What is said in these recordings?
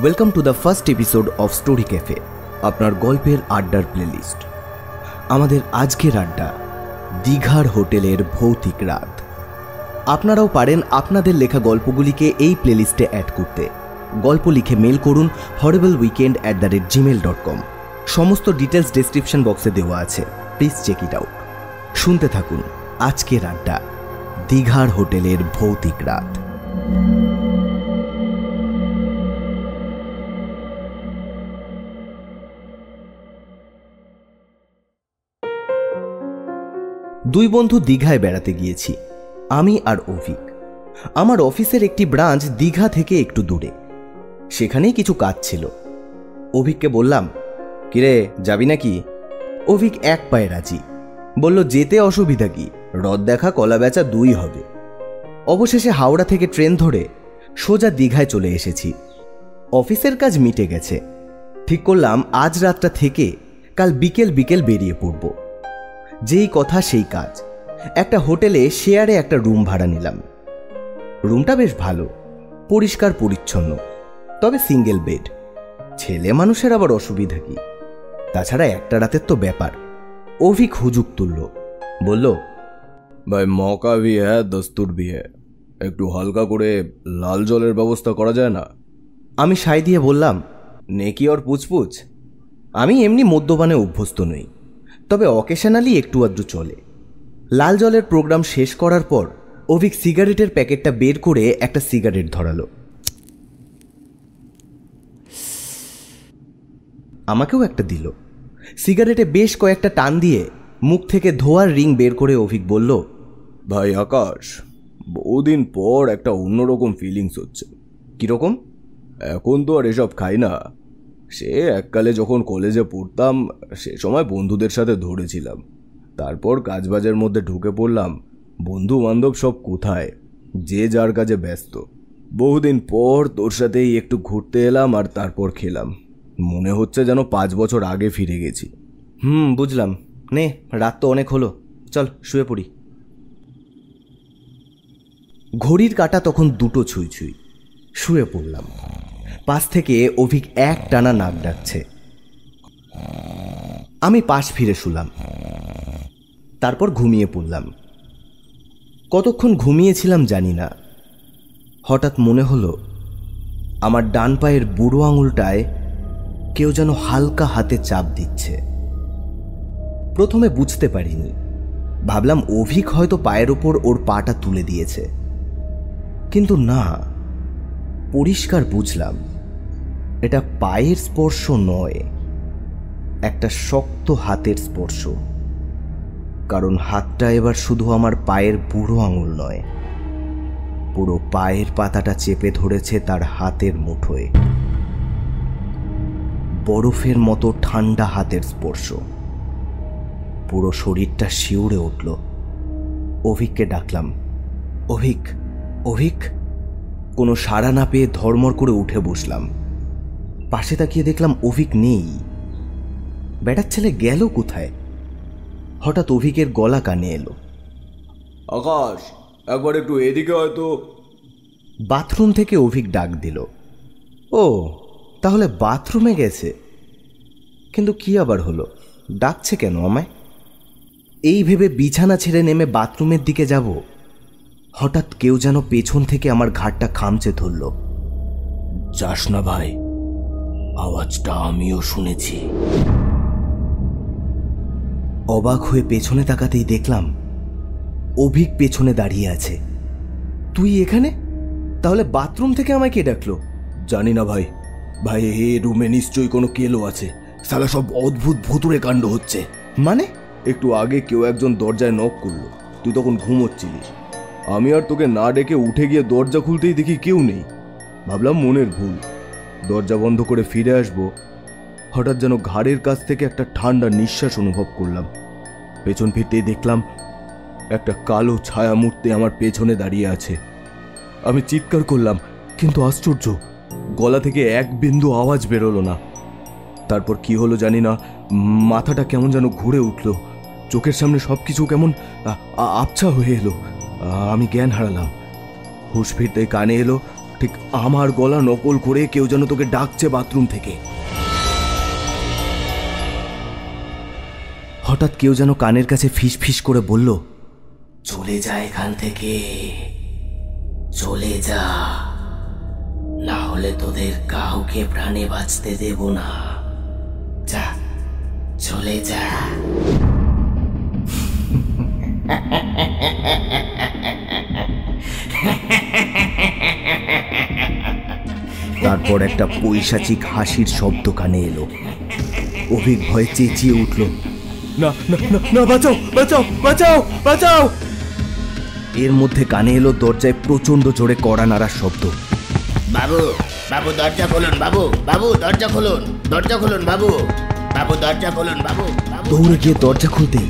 Welcome to the first episode of story cafe, আপনার গল্পের আড্ডার প্লেলিস্ট। আমাদের আজকের আড্ডা দীঘার হোটেলের ভৌতিক রাত। আপনারাও পারেন আপনাদের লেখা গল্পগুলিকে এই প্লেলিস্টে অ্যাড করতে। গল্প লিখে মেল করুন horribleweekend@gmail.com। সমস্ত ডিটেলস ডেসক্রিপশন বক্সে দেওয়া আছে, প্লিজ চেক ইট আউট। শুনতে থাকুন আজকের আড্ডা দীঘার হোটেলের ভৌতিক রাত। দুই বন্ধু দীঘায় বেড়াতে গিয়েছি, আমি আর অভিক। আমার অফিসের একটি ব্রাঞ্চ দীঘা থেকে একটু দূরে, সেখানেই কিছু কাজ ছিল। অভিককে বললাম, কিরে যাবি নাকি? অভিক এক পায়ে রাজি, বলল যেতে অসুবিধা কি, হ্রদ দেখা কলা বেচা দুই হবে। অবশেষে হাওড়া থেকে ট্রেন ধরে সোজা দীঘায় চলে এসেছি। অফিসের কাজ মিটে গেছে। ঠিক করলাম আজ রাতটা থেকে কাল বিকেল বিকেল বেরিয়ে পড়ব। যেই কথা সেই কাজ। একটা হোটেলে শেয়ারে একটা রুম ভাড়া নিলাম। রুমটা বেশ ভালো, পরিষ্কার পরিচ্ছন্ন, তবে সিঙ্গেল বেড। ছেলে মানুষের আবার অসুবিধা কি? তাছাড়া একটা রাতের তো ব্যাপার। অভিক হুজুক তুলল, বলল, ভাই মৌকা ভি হ্যায় দস্তুর ভি হ্যায়, একটু হালকা করে লাল জলের ব্যবস্থা করা যায় না? আমি সাই দিয়ে বললাম, নেকি ওর পুচপুচ। আমি এমনি মদ্যপানে অভ্যস্ত নই, তবে অকেশনালি একটু আধটু চলে। লাল জলের প্রোগ্রাম শেষ করার পর অভিক সিগারেটের প্যাকেটটা বের করে একটা সিগারেট ধরালো। আমাকেও একটা দিল। সিগারেটে বেশ কয়েকটা টান দিয়ে মুখ থেকে ধোয়ার রিং বের করে অভিক বলল, ভাই আকাশ, বহুদিন পর একটা অন্যরকম ফিলিংস হচ্ছে। কীরকম? এখন তো আর এসব খাই না। সে এককালে যখন কলেজে পড়তাম সে সময় বন্ধুদের সাথে ধরেছিলাম। তারপর কাজবাজের মধ্যে ঢুকে পড়লাম। বন্ধু বান্ধব সব কোথায়, যে যার কাজে ব্যস্ত। বহুদিন পর তোর সাথেই একটু ঘুরতে এলাম আর তারপর খেলাম। মনে হচ্ছে যেন 5 বছর আগে ফিরে গেছি। বুঝলাম। নে, রাত তো অনেক হলো, চল শুয়ে পড়ি। ঘড়ির কাঁটা তখন 2টো ছুঁই ছুঁই। শুয়ে পড়লাম। পাশ থেকে অভিক এক টানা নাক ডাকছে। আমি পাশ ফিরে শুলাম, তারপর ঘুমিয়ে পড়লাম। কতক্ষণ ঘুমিয়েছিলাম জানি না। হঠাৎ মনে হলো আমার ডান পায়ের বুড়ো আঙুলটায় কেউ যেন হালকা হাতে চাপ দিচ্ছে। প্রথমে বুঝতে পারিনি, ভাবলাম অভিক হয়তো পায়ের ওপর ওর পাটা তুলে দিয়েছে। কিন্তু না, পরিষ্কার বুঝলাম এটা পায়ের স্পর্শ নয়, একটা শক্ত হাতের স্পর্শ। কারণ হাতটা এবার শুধু আমার পায়ের বুড়ো আঙুল নয়, পুরো পায়ের পাতাটা চেপে ধরেছে তার হাতের মুঠোয়। বরফের মতো ঠান্ডা হাতের স্পর্শ। পুরো শরীরটা শিউরে উঠল। অভিককে ডাকলাম, অভিক, অভিক। কোনো সাড়া না পেয়ে ধর্মর করে উঠে বসলাম। পাশে তাকিয়ে দেখলাম অভিক নেই। বেটার ছেলে গেল কোথায়? হঠাৎ অভিকের গলা কানে এলো, আকাশ, একবার একটু এদিকে হয়তো। বাথরুম থেকে অভিক ডাক দিল। ও, তাহলে বাথরুমে গেছে। কিন্তু কি আবার হলো, ডাকছে কেন আমায়? এই ভেবে বিছানা ছেড়ে নেমে বাথরুমের দিকে যাব, হঠাৎ কেউ যেন পেছন থেকে আমার ঘাড়টা খামচে ধরল। যাস না ভাই, আওয়াজটা আমিও শুনেছি। অবাক হয়ে পেছনে তাকাতেই দেখলাম অভিক পেছনে দাঁড়িয়ে আছে। তুই এখানে? তাহলে বাথরুম থেকে আমায় কে ডাকলো? জানি না ভাই। ভাই এ রুমে নিশ্চয়ই কোনো কেলো আছে। সালা সব অদ্ভুত ভুতুড়ে কাণ্ড হচ্ছে। মানে? একটু আগে কেউ একজন দরজায় নক করলো, তুই তখন ঘুমোচ্ছিলিস। আমি আর তোকে না ডেকে উঠে গিয়ে দরজা খুলতেই দেখি কেউ নেই। ভাবলাম মনের ভুল, দরজা বন্ধ করে ফিরে আসবো। হঠাৎ যেন ঘাড়ের কাছ থেকে একটা ঠান্ডা নিঃশ্বাস অনুভব করলাম। পেছন ফিরতেই দেখলাম একটা কালো ছায়া মূর্তি আমার পেছনে দাঁড়িয়ে আছে। আমি চিৎকার করলাম, কিন্তু আশ্চর্য, গলা থেকে এক বিন্দু আওয়াজ বেরোলো না। তারপর কি হলো জানি না, মাথাটা কেমন যেন ঘুরে উঠল। চোখের সামনে সবকিছু কেমন আবছা হয়ে এলো। আমি জ্ঞান হারালাম। হুঁশ ফিরতে কানে এলো ঠিক আমার গলা নকল করে কেউ যেন তোকে ডাকছে বাথরুম থেকে। হঠাৎ কেউ যেন কানের কাছে ফিস ফিস করে বলল, চলে যা এখান থেকে, চলে যা, না হলে তোদের কাউকে প্রাণে বাঁচতে দেব না, যা চলে যা। তারপর একটা পৈশাচিক হাসির শব্দ কানে এলো। অভিক ভয়ে চেঁচিয়ে উঠল, না না না না, বাঁচাও বাঁচাও বাঁচাও বাঁচাও। এর মধ্যে কানে এলো দরজায় প্রচন্ড জোরে কড়া নাড়ার শব্দ। বাবু, বাবু দরজা খুলুন, বাবু, বাবু দরজা খুলুন, দরজা খুলুন বাবু, বাবু দরজা খুলুন বাবু। দৌড়ে গিয়ে দরজা খুলতেই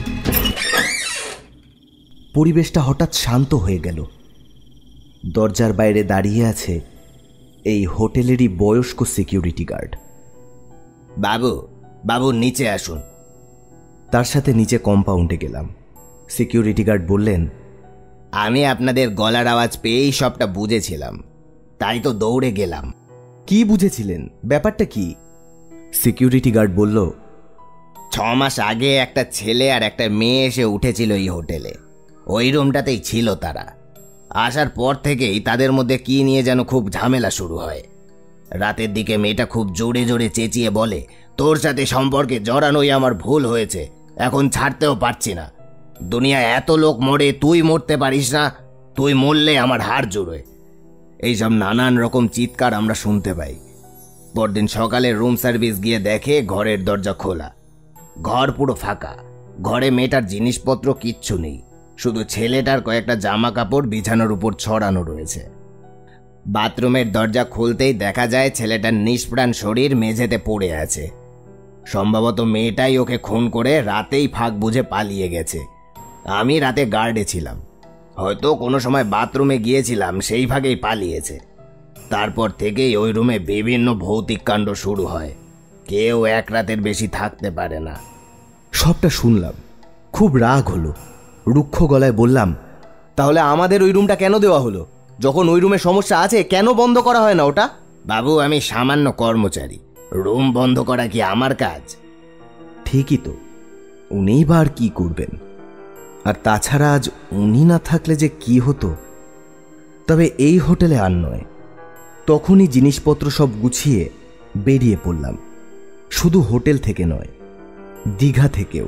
পরিবেশটা হঠাৎ শান্ত হয়ে গেল। দরজার বাইরে দাঁড়িয়ে আছে এই হোটেলেরই বয়স্ক সিকিউরিটি গার্ড। বাবু, বাবু নিচে আসুন। তার সাথে নিচে কম্পাউন্ডে গেলাম। সিকিউরিটি গার্ড বললেন, আমি আপনাদের গলার আওয়াজ পেয়েই সবটা বুঝেছিলাম, তাই তো দৌড়ে গেলাম। কি বুঝেছিলেন? ব্যাপারটা কি? সিকিউরিটি গার্ড বলল, 6 মাস আগে একটা ছেলে আর একটা মেয়ে এসে উঠেছিল এই হোটেলে। ওই রুমটাতেই ছিল তারা। আসার পর থেকেই তাদের মধ্যে কি নিয়ে যেন খুব ঝামেলা শুরু হয়। রাতের দিকে মেয়েটা খুব জোরে জোরে চেঁচিয়ে বলে, তোর সাথে সম্পর্কে জড়ানোই আমার ভুল হয়েছে, এখন ছাড়তেও পারছি না। দুনিয়ায় এত লোক মরে, তুই মরতে পারিস না, তুই মরলে আমার হাড় জোড়ে। এইসব নানান রকম চিৎকার আমরা শুনতে পাই। পরদিন সকালে রুম সার্ভিস গিয়ে দেখে ঘরের দরজা খোলা, ঘর পুরো ফাঁকা। ঘরে মেয়েটার জিনিসপত্র কিচ্ছু নেই, শুধু ছেলেটার কয়েকটা জামা কাপড় বিছানার উপর ছড়ানো রয়েছে। বাথরুমের দরজা খুলতেই দেখা যায় ছেলেটার নিষ্প্রাণ শরীর মেঝেতে পড়ে আছে। সম্ভবত মেয়েটাই ওকে খুন করে রাতেই ফাঁক বুঝে পালিয়ে গেছে। আমি রাতে গার্ডে ছিলাম, হয়তো কোনো সময় বাথরুমে গিয়েছিলাম, সেই ভাগেই পালিয়েছে। তারপর থেকেই ওই রুমে বিভিন্ন ভৌতিক কাণ্ড শুরু হয়। কেউ এক রাতের বেশি থাকতে পারে না। সবটা শুনলাম, খুব রাগ হলো। রুক্ষ গলায় বললাম, তাহলে আমাদের ওই রুমটা কেন দেওয়া হলো? যখন ওই রুমে সমস্যা আছে, কেন বন্ধ করা হয় না ওটা? বাবু, আমি সামান্য কর্মচারী, রুম বন্ধ করা কি আমার কাজ? ঠিকই তো, উনিই বা আর কি করবেন? আর তাছাড়া আজ উনি না থাকলে যে কি হতো। তবে এই হোটেলে আর নয়। তখনই জিনিসপত্র সব গুছিয়ে বেরিয়ে পড়লাম। শুধু হোটেল থেকে নয়, দীঘা থেকেও।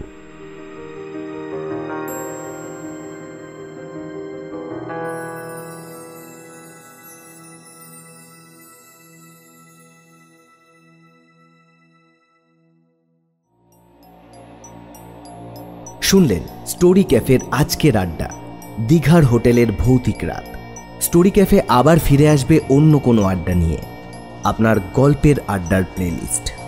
শুনলেন স্টোরি ক্যাফের আজকের আড্ডা, দীঘার হোটেলের ভৌতিক রাত। স্টোরি ক্যাফে আবার ফিরে আসবে অন্য কোনো আড্ডা নিয়ে, আপনার গল্পের আড্ডার প্লেলিস্ট।